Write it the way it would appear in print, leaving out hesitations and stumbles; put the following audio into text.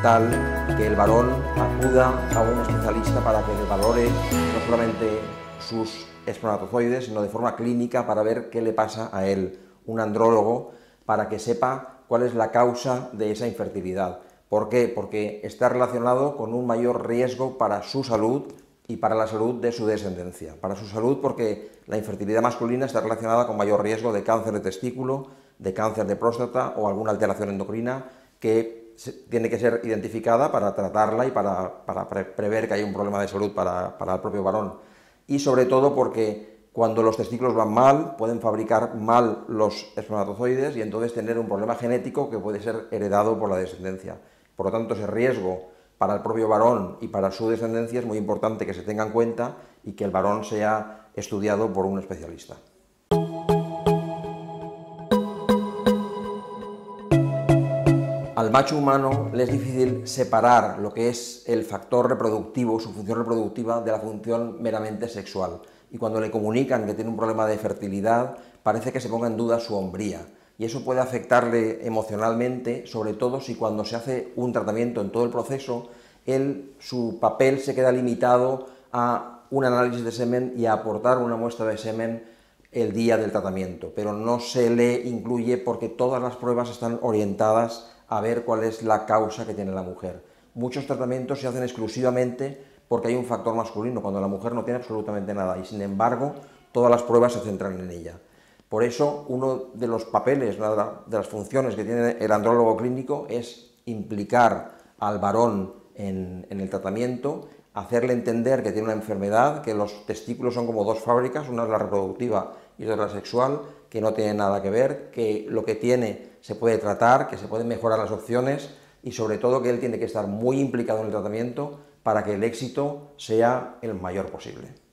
fundamental que el varón acuda a un especialista para que le valore no solamente sus espermatozoides, sino de forma clínica para ver qué le pasa a él, un andrólogo, para que sepa cuál es la causa de esa infertilidad. ¿Por qué? Porque está relacionado con un mayor riesgo para su salud y para la salud de su descendencia. Para su salud porque la infertilidad masculina está relacionada con mayor riesgo de cáncer de testículo, de cáncer de próstata o alguna alteración endocrina que tiene que ser identificada para tratarla y para prever que hay un problema de salud para el propio varón. Y sobre todo porque cuando los testículos van mal, pueden fabricar mal los espermatozoides y entonces tener un problema genético que puede ser heredado por la descendencia. Por lo tanto, ese riesgo para el propio varón y para su descendencia es muy importante que se tenga en cuenta y que el varón sea estudiado por un especialista. Al macho humano le es difícil separar lo que es el factor reproductivo, su función reproductiva, de la función meramente sexual. Y cuando le comunican que tiene un problema de fertilidad, parece que se ponga en duda su hombría. Y eso puede afectarle emocionalmente, sobre todo si cuando se hace un tratamiento en todo el proceso, su papel se queda limitado a un análisis de semen y a aportar una muestra de semen el día del tratamiento, pero no se le incluye porque todas las pruebas están orientadas a ver cuál es la causa que tiene la mujer. Muchos tratamientos se hacen exclusivamente porque hay un factor masculino, cuando la mujer no tiene absolutamente nada, y sin embargo todas las pruebas se centran en ella. Por eso, uno de los papeles, una de las funciones que tiene el andrólogo clínico es implicar al varón en el tratamiento, hacerle entender que tiene una enfermedad, que los testículos son como dos fábricas, una es la reproductiva y otra es la sexual, que no tienen nada que ver, que lo que tiene se puede tratar, que se pueden mejorar las opciones y sobre todo que él tiene que estar muy implicado en el tratamiento para que el éxito sea el mayor posible.